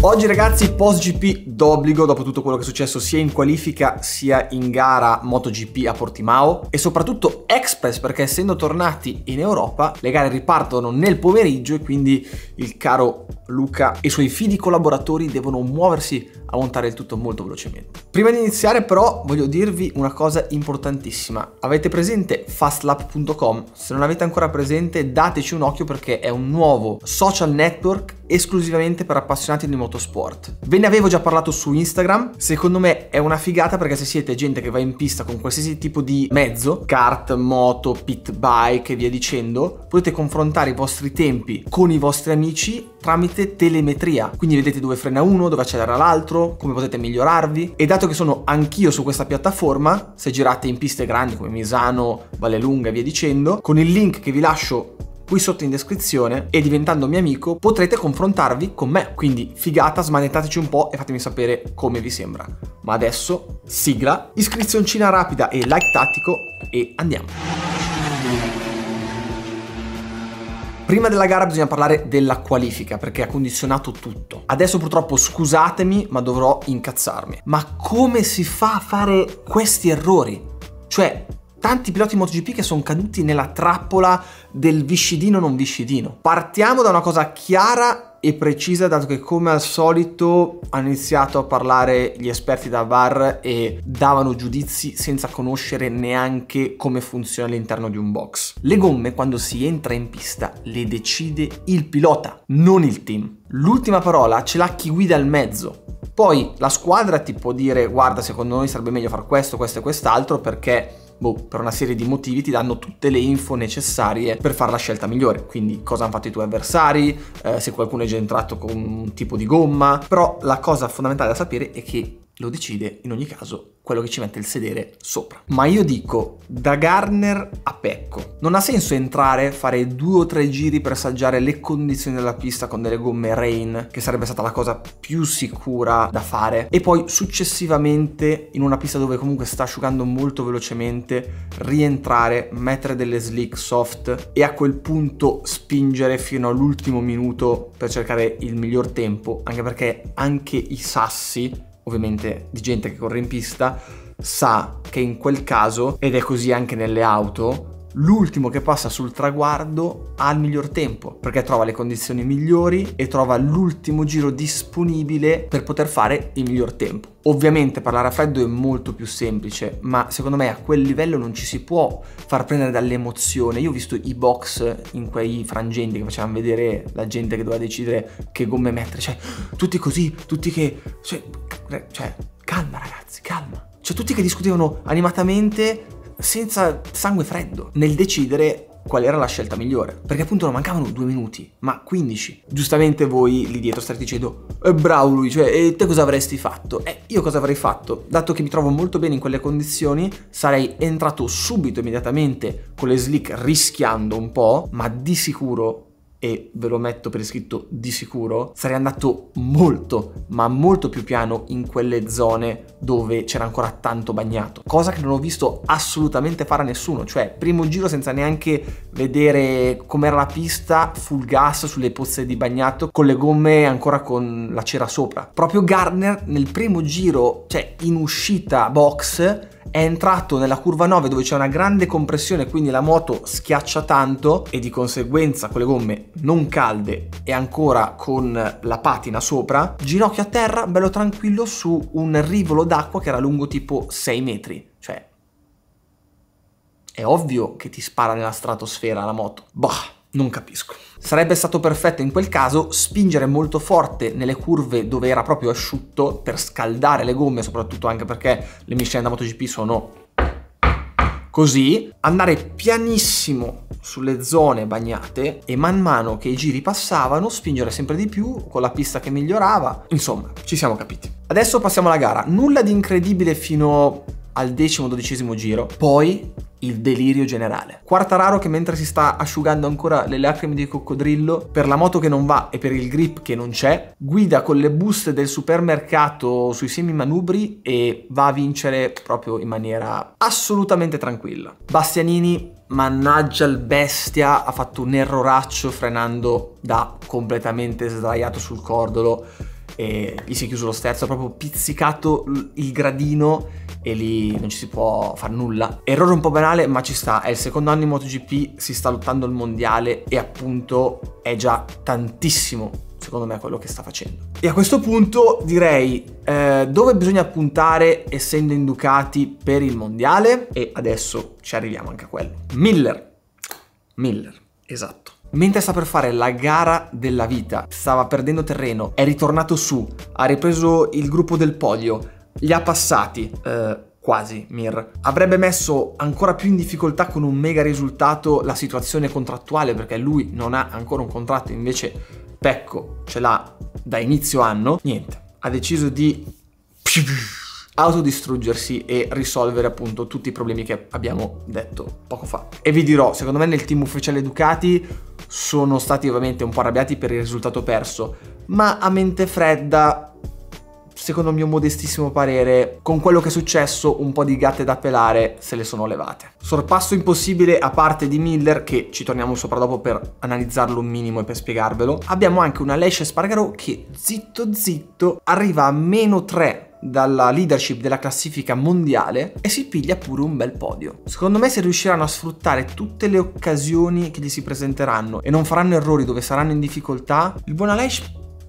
Oggi ragazzi, post GP d'obbligo dopo tutto quello che è successo sia in qualifica sia in gara MotoGP a Portimao e soprattutto Express, perché essendo tornati in Europa le gare ripartono nel pomeriggio e quindi il caro Luca e i suoi fidi collaboratori devono muoversi a montare il tutto molto velocemente. Prima di iniziare però voglio dirvi una cosa importantissima. Avete presente fastlap.com? Se non avete ancora presente dateci un occhio perché è un nuovo social network esclusivamente per appassionati di motorsport. Ve ne avevo già parlato su Instagram, secondo me è una figata perché se siete gente che va in pista con qualsiasi tipo di mezzo, kart, moto, pit bike e via dicendo, potete confrontare i vostri tempi con i vostri amici tramite telemetria, quindi vedete dove frena uno, dove accelera l'altro, come potete migliorarvi. E dato che sono anch'io su questa piattaforma, se girate in piste grandi come Misano, Vallelunga e via dicendo, con il link che vi lascio qui sotto in descrizione e diventando mio amico potrete confrontarvi con me. Quindi figata, smanettateci un po' e fatemi sapere come vi sembra. Ma adesso sigla, iscrizioncina rapida e like tattico e andiamo. Prima della gara bisogna parlare della qualifica perché ha condizionato tutto. Adesso purtroppo scusatemi ma dovrò incazzarmi. Ma come si fa a fare questi errori? Cioè, tanti piloti MotoGP che sono caduti nella trappola del viscidino non viscidino. Partiamo da una cosa chiara e precisa, dato che come al solito hanno iniziato a parlare gli esperti da VAR e davano giudizi senza conoscere neanche come funziona all'interno di un box. Le gomme quando si entra in pista le decide il pilota, non il team. L'ultima parola ce l'ha chi guida il mezzo. Poi la squadra ti può dire guarda, secondo noi sarebbe meglio fare questo, questo e quest'altro perché per una serie di motivi ti danno tutte le info necessarie per fare la scelta migliore, quindi cosa hanno fatto i tuoi avversari, se qualcuno è già entrato con un tipo di gomma, però la cosa fondamentale da sapere è che lo decide in ogni caso quello che ci mette il sedere sopra. Ma io dico, da Garner a Pecco, non ha senso entrare, fare 2 o 3 giri per assaggiare le condizioni della pista con delle gomme Rain, che sarebbe stata la cosa più sicura da fare, e poi successivamente in una pista dove comunque sta asciugando molto velocemente rientrare, mettere delle slick soft e a quel punto spingere fino all'ultimo minuto per cercare il miglior tempo, anche perché anche i sassi ovviamente di gente che corre in pista sa che in quel caso, ed è così anche nelle auto, l'ultimo che passa sul traguardo ha il miglior tempo perché trova le condizioni migliori e trova l'ultimo giro disponibile per poter fare il miglior tempo. Ovviamente parlare a freddo è molto più semplice, ma secondo me a quel livello non ci si può far prendere dall'emozione. Io ho visto i box in quei frangenti che facevano vedere la gente che doveva decidere che gomme mettere, cioè tutti così, tutti che cioè calma ragazzi, calma, cioè tutti che discutevano animatamente senza sangue freddo nel decidere qual era la scelta migliore, perché appunto non mancavano 2 minuti ma 15. Giustamente voi lì dietro state dicendo bravo lui, cioè e te cosa avresti fatto? Io cosa avrei fatto? Dato che mi trovo molto bene in quelle condizioni sarei entrato subito immediatamente con le slick rischiando un po', ma di sicuro, e ve lo metto per iscritto di sicuro, sarei andato molto ma molto più piano in quelle zone dove c'era ancora tanto bagnato, cosa che non ho visto assolutamente fare a nessuno. Cioè primo giro senza neanche vedere com'era la pista, full gas sulle pozze di bagnato con le gomme ancora con la cera sopra. Proprio Garner nel primo giro, cioè in uscita box, è entrato nella curva 9 dove c'è una grande compressione, quindi la moto schiaccia tanto e di conseguenza con le gomme non calde e ancora con la patina sopra, ginocchio a terra, bello tranquillo su un rivolo d'acqua che era lungo tipo 6 metri. Cioè è ovvio che ti spara nella stratosfera la moto. Bah, non capisco. Sarebbe stato perfetto in quel caso spingere molto forte nelle curve dove era proprio asciutto per scaldare le gomme, soprattutto anche perché le Michelin da MotoGP sono così, andare pianissimo sulle zone bagnate e man mano che i giri passavano spingere sempre di più con la pista che migliorava. Insomma, ci siamo capiti. Adesso passiamo alla gara. Nulla di incredibile fino al 10-12 giro, poi il delirio generale. Quartararo che mentre si sta asciugando ancora le lacrime di coccodrillo per la moto che non va e per il grip che non c'è, guida con le buste del supermercato sui semi manubri e va a vincere proprio in maniera assolutamente tranquilla. Bastianini, mannaggia il bestia, ha fatto un erroraccio frenando da completamente sdraiato sul cordolo e gli si è chiuso lo sterzo, ha proprio pizzicato il gradino e lì non ci si può fare nulla. Errore un po' banale, ma ci sta, è il secondo anno in MotoGP, si sta lottando il mondiale e appunto è già tantissimo secondo me quello che sta facendo. E a questo punto direi dove bisogna puntare essendo in Ducati per il mondiale, e adesso ci arriviamo anche a quello. Miller, esatto. Mentre sta per fare la gara della vita, stava perdendo terreno, è ritornato su, ha ripreso il gruppo del podio, li ha passati, quasi Mir. Avrebbe messo ancora più in difficoltà con un mega risultato la situazione contrattuale, perché lui non ha ancora un contratto, invece Pecco ce l'ha da inizio anno. Niente, ha deciso di autodistruggersi e risolvere appunto tutti i problemi che abbiamo detto poco fa. E vi dirò, secondo me nel team ufficiale Ducati sono stati ovviamente un po' arrabbiati per il risultato perso, ma a mente fredda, secondo il mio modestissimo parere, con quello che è successo un po' di gatte da pelare se le sono levate. Sorpasso impossibile a parte di Miller, che ci torniamo sopra dopo per analizzarlo un minimo e per spiegarvelo. Abbiamo anche una Aleix Espargaro che zitto arriva a -3 dalla leadership della classifica mondiale e si piglia pure un bel podio. Secondo me, se riusciranno a sfruttare tutte le occasioni che gli si presenteranno e non faranno errori dove saranno in difficoltà, il buon Aleix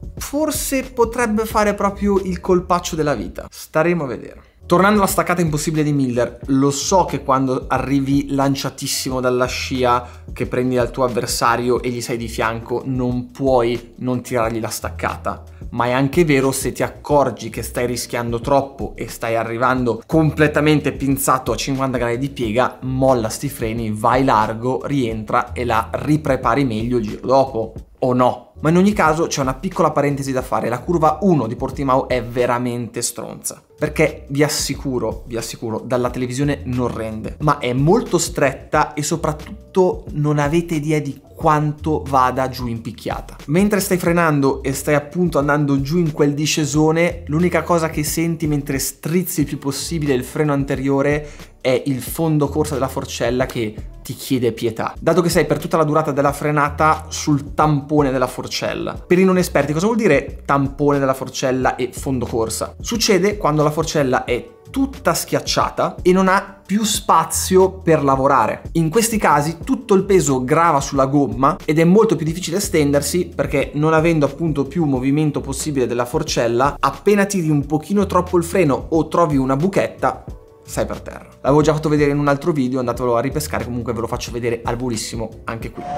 forse potrebbe fare proprio il colpaccio della vita. Staremo a vedere. Tornando alla staccata impossibile di Miller, lo so che quando arrivi lanciatissimo dalla scia che prendi dal tuo avversario e gli sei di fianco non puoi non tirargli la staccata, ma è anche vero se ti accorgi che stai rischiando troppo e stai arrivando completamente pinzato a 50 gradi di piega, molla sti freni, vai largo, rientra e la riprepari meglio il giro dopo. O no. Ma in ogni caso c'è una piccola parentesi da fare, la curva 1 di Portimao è veramente stronza, perché vi assicuro, dalla televisione non rende, ma è molto stretta e soprattutto non avete idea di quanto vada giù in picchiata. Mentre stai frenando e stai appunto andando giù in quel discesone, l'unica cosa che senti mentre strizzi il più possibile il freno anteriore è il fondo corsa della forcella che ti chiede pietà, dato che sei per tutta la durata della frenata sul tampone della forcella. Per i non esperti, cosa vuol dire tampone della forcella e fondo corsa? Succede quando la forcella è tutta schiacciata e non ha più spazio per lavorare. In questi casi tutto il peso grava sulla gomma ed è molto più difficile stendersi, perché non avendo appunto più movimento possibile della forcella, appena tiri un pochino troppo il freno o trovi una buchetta, sei per terra. L'avevo già fatto vedere in un altro video, andatelo a ripescare, comunque ve lo faccio vedere al volissimo anche qui.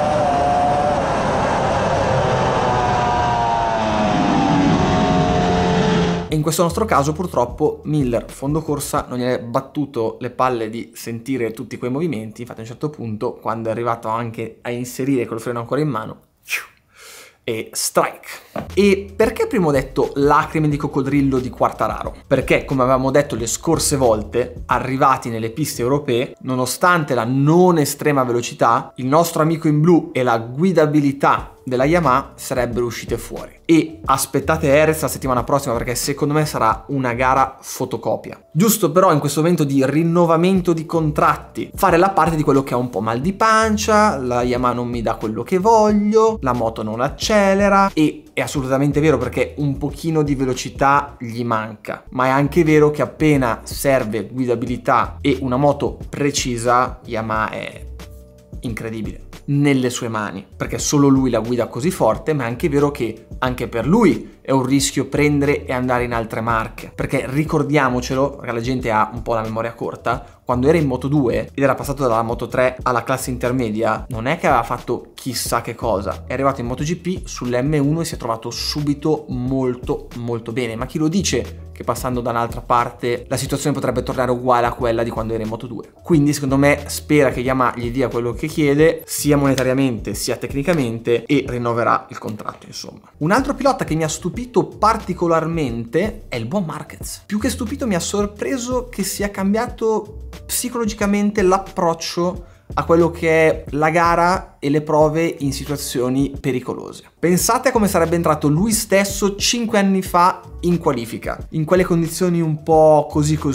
E in questo nostro caso purtroppo Miller fondo corsa non gli è battuto le palle di sentire tutti quei movimenti, infatti a un certo punto, quando è arrivato anche a inserire col freno ancora in mano, e strike. E perché prima ho detto lacrime di coccodrillo di Quartararo? Perché, come avevamo detto le scorse volte, arrivati nelle piste europee, nonostante la non estrema velocità, il nostro amico in blu e la guidabilità della Yamaha sarebbero uscite fuori. E aspettate Jerez la settimana prossima, perché secondo me sarà una gara fotocopia. Giusto però in questo momento di rinnovamento di contratti fare la parte di quello che ha un po' mal di pancia, la Yamaha non mi dà quello che voglio, la moto non accelera, e è assolutamente vero perché un pochino di velocità gli manca, ma è anche vero che appena serve guidabilità e una moto precisa, Yamaha è incredibile nelle sue mani, perché solo lui la guida così forte, ma è anche vero che anche per lui è un rischio prendere e andare in altre marche, perché ricordiamocelo, perché la gente ha un po' la memoria corta, quando era in Moto2 ed era passato dalla Moto3 alla classe intermedia, non è che aveva fatto chissà che cosa, è arrivato in MotoGP sull'M1 e si è trovato subito molto bene, ma chi lo dice che passando da un'altra parte la situazione potrebbe tornare uguale a quella di quando era in Moto2? Quindi secondo me spera che Yamaha gli dia quello che chiede, sia monetariamente sia tecnicamente, e rinnoverà il contratto, insomma. Un altro pilota che mi ha stupito particolarmente è il buon Marquez. Più che stupito mi ha sorpreso che sia cambiato psicologicamente l'approccio a quello che è la gara e le prove in situazioni pericolose. Pensate a come sarebbe entrato lui stesso 5 anni fa in qualifica, in quelle condizioni un po' così.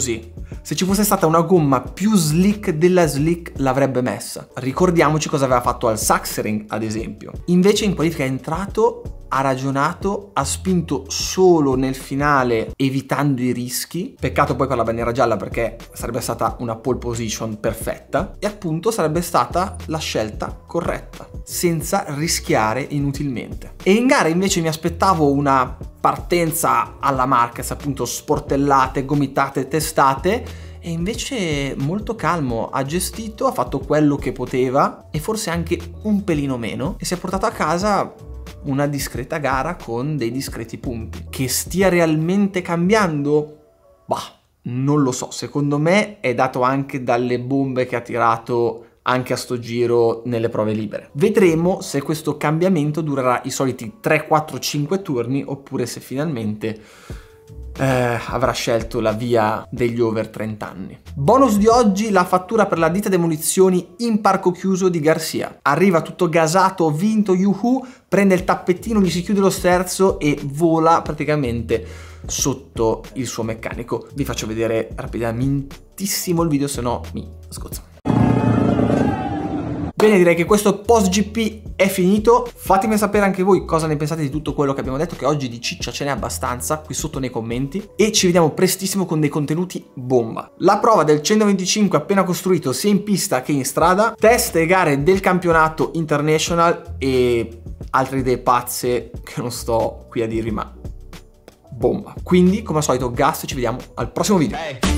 Se ci fosse stata una gomma più slick della slick l'avrebbe messa. Ricordiamoci cosa aveva fatto al Sachsenring, ad esempio. Invece in qualifica è entrato, ha ragionato, ha spinto solo nel finale evitando i rischi. Peccato poi per la bandiera gialla, perché sarebbe stata una pole position perfetta e appunto sarebbe stata la scelta corretta, senza rischiare inutilmente. E in gara invece mi aspettavo una partenza alla Marquez, appunto sportellate, gomitate, testate, e invece molto calmo, ha gestito, ha fatto quello che poteva e forse anche un pelino meno, e si è portato a casa una discreta gara con dei discreti punti. Che stia realmente cambiando? Bah, non lo so, secondo me è dato anche dalle bombe che ha tirato anche a sto giro nelle prove libere. Vedremo se questo cambiamento durerà i soliti 3, 4, 5 turni oppure se finalmente avrà scelto la via degli over 30 anni. Bonus di oggi: la fattura per la ditta demolizioni in parco chiuso di Garcia. Arriva tutto gasato, vinto, yuhu, prende il tappettino, gli si chiude lo sterzo e vola praticamente sotto il suo meccanico. Vi faccio vedere rapidamente il video, se no mi scozzo. Bene, direi che questo post GP è finito. Fatemi sapere anche voi cosa ne pensate di tutto quello che abbiamo detto, che oggi di ciccia ce n'è abbastanza qui sotto nei commenti, e ci vediamo prestissimo con dei contenuti bomba. La prova del 125 appena costruito sia in pista che in strada, test e gare del campionato international e altre idee pazze che non sto qui a dirvi, ma bomba. Quindi come al solito gas, ci vediamo al prossimo video.